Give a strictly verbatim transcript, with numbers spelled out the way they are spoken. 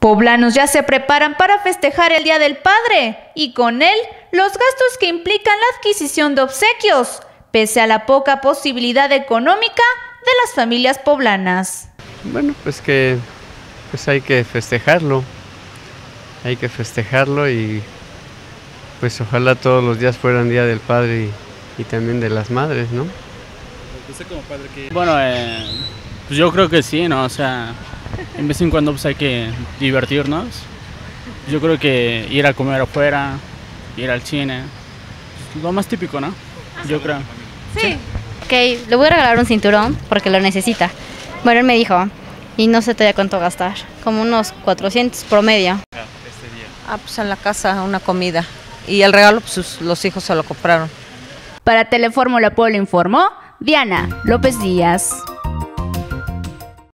Poblanos ya se preparan para festejar el Día del Padre y con él los gastos que implican la adquisición de obsequios, pese a la poca posibilidad económica de las familias poblanas. Bueno, pues que pues hay que festejarlo, hay que festejarlo y pues ojalá todos los días fueran Día del Padre y, y también de las madres, ¿no? ¿Usted como padre qué? Bueno, eh, pues yo creo que sí, ¿no? O sea, en vez en cuando pues hay que divertirnos. Yo creo que ir a comer afuera, ir al cine, lo más típico, ¿no? Yo creo. Sí. Ok, le voy a regalar un cinturón porque lo necesita. Bueno, él me dijo, y no sé todavía cuánto gastar, como unos cuatrocientos promedio. Ah, pues en la casa una comida. Y el regalo, pues sus, los hijos se lo compraron. Para Telefórmula Puebla informó Diana López Díaz.